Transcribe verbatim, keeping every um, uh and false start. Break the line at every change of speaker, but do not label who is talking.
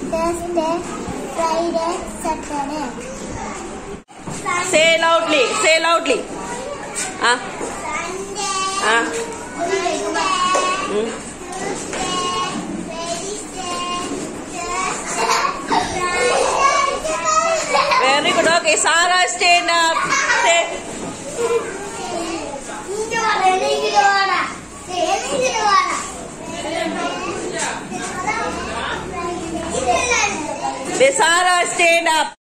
Thursday, Friday, Saturday.
Say loudly. Say loudly. Ah.
Sunday,
Ah.
Monday,
Hmm.
Tuesday, Wednesday, Thursday, Friday.
Very good. Okay, Sarah, stand up. Say. Sarah, stand up.